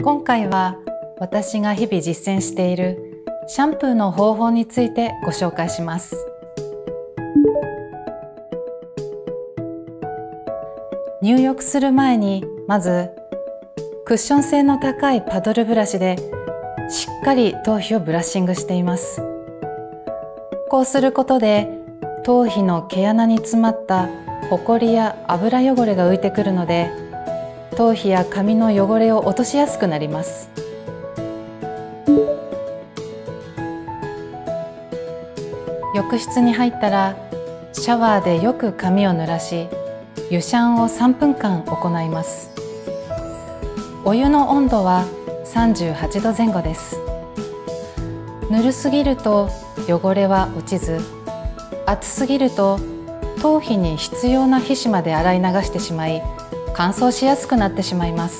今回は私が日々実践しているシャンプーの方法についてご紹介します。入浴する前にまずクッション性の高いパドルブラシでしっかり頭皮をブラッシングしています。こうすることで頭皮の毛穴に詰まったホコリや油汚れが浮いてくるので、頭皮や髪の汚れを落としやすくなります。浴室に入ったらシャワーでよく髪を濡らし、湯シャンを3分間行います。お湯の温度は38度前後です。ぬるすぎると汚れは落ちず、熱すぎると頭皮に必要な皮脂まで洗い流してしまい、乾燥しやすくなってしまいます。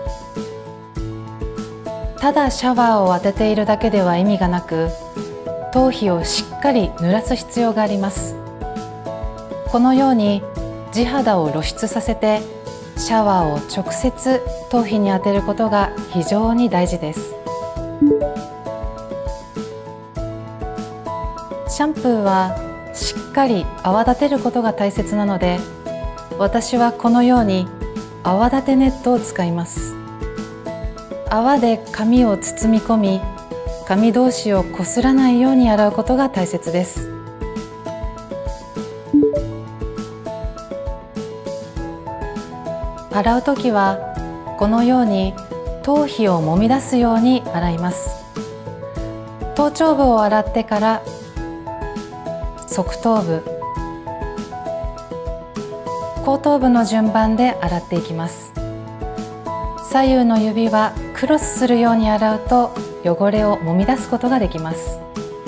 ただシャワーを当てているだけでは意味がなく、頭皮をしっかり濡らす必要があります。このように地肌を露出させてシャワーを直接頭皮に当てることが非常に大事です。シャンプーはしっかり泡立てることが大切なので、私はこのように泡立てネットを使います。泡で髪を包み込み、髪同士をこすらないように洗うことが大切です。洗うときはこのように頭皮をもみ出すように洗います。頭頂部を洗ってから側頭部、後頭部の順番で洗っていきます。左右の指はクロスするように洗うと汚れをもみ出すことができます。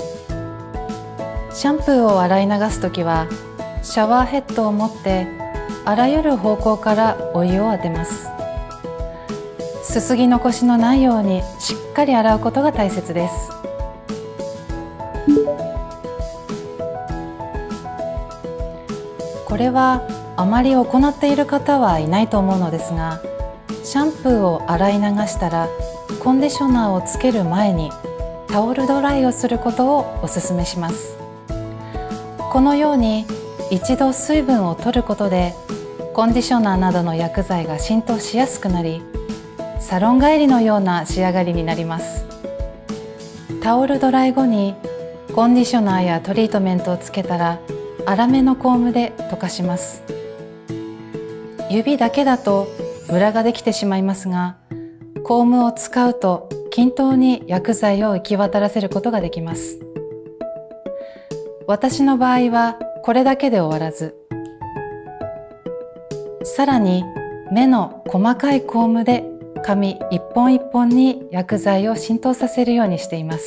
シャンプーを洗い流すときはシャワーヘッドを持ってあらゆる方向からお湯を当てます。すすぎ残しのないようにしっかり洗うことが大切です。これはあまり行っている方はいないと思うのですが、シャンプーを洗い流したらコンディショナーをつける前にタオルドライをすることをお勧めします。このように一度水分を取ることでコンディショナーなどの薬剤が浸透しやすくなり、サロン帰りのような仕上がりになります。タオルドライ後にコンディショナーやトリートメントをつけたら粗めのコームで溶かします。指だけだとムラができてしまいますが、コームを使うと均等に薬剤を行き渡らせることができます。私の場合はこれだけで終わらず、さらに目の細かいコームで髪一本一本に薬剤を浸透させるようにしています。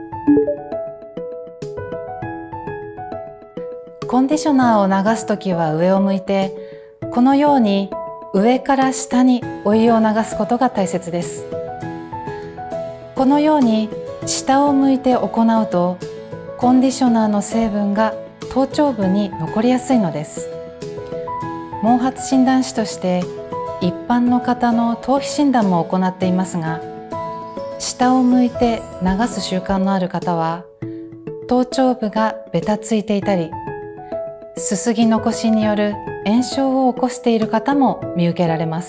コンディショナーを流すときは上を向いて、このように上から下にお湯を流すことが大切です。このように下を向いて行うと、コンディショナーの成分が頭頂部に残りやすいのです。毛髪診断士として一般の方の頭皮診断も行っていますが、下を向いて流す習慣のある方は頭頂部がベタついていたり、すすぎ残しによる炎症を起こしている方も見受けられます。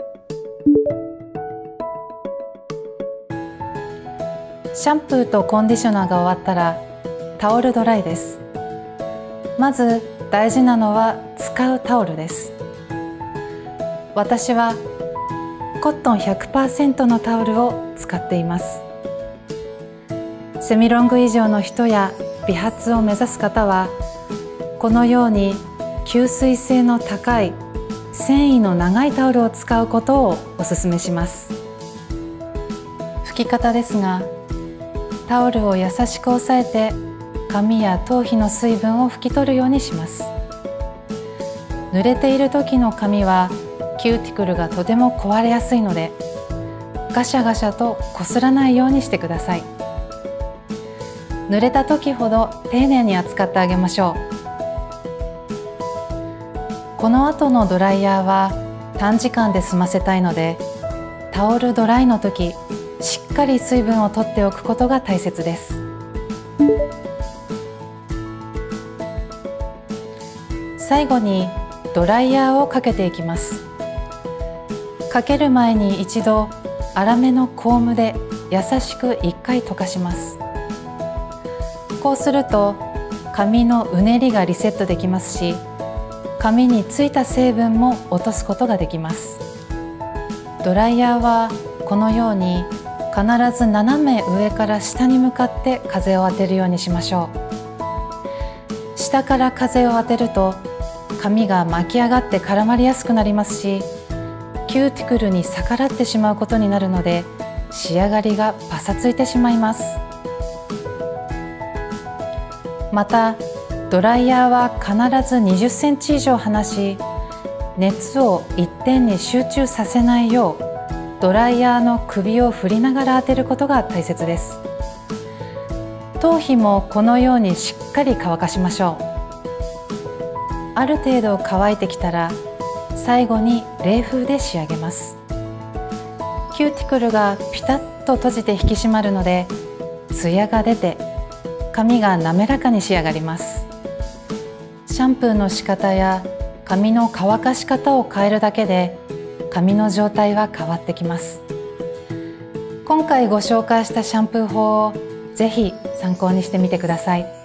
シャンプーとコンディショナーが終わったらタオルドライです。まず大事なのは使うタオルです。私はコットン 100% のタオルを使っています。セミロング以上の人や美髪を目指す方はこのように吸水性の高い繊維の長いタオルを使うことをお勧めします。拭き方ですが、タオルを優しく押さえて髪や頭皮の水分を拭き取るようにします。濡れている時の髪はキューティクルがとても壊れやすいので、ガシャガシャとこすらないようにしてください。濡れた時ほど丁寧に扱ってあげましょう。この後のドライヤーは短時間で済ませたいので、 タオルドライの時、しっかり水分を取っておくことが大切です。最後にドライヤーをかけていきます。かける前に一度粗めのコームで優しく1回溶かします。こうすると髪のうねりがリセットできますし、髪についた成分も落とすことができます。ドライヤーはこのように必ず斜め上から下に向かって風を当てるようにしましょう。下から風を当てると髪が巻き上がって絡まりやすくなりますし、キューティクルに逆らってしまうことになるので、仕上がりがパサついてしまいます。またドライヤーは必ず20センチ以上離し、熱を一点に集中させないようドライヤーの首を振りながら当てることが大切です。頭皮もこのようにしっかり乾かしましょう。ある程度乾いてきたら最後に冷風で仕上げます。キューティクルがピタッと閉じて引き締まるので、ツヤが出て髪が滑らかに仕上がります。シャンプーの仕方や髪の乾かし方を変えるだけで髪の状態は変わってきます。今回ご紹介したシャンプー法をぜひ参考にしてみてください。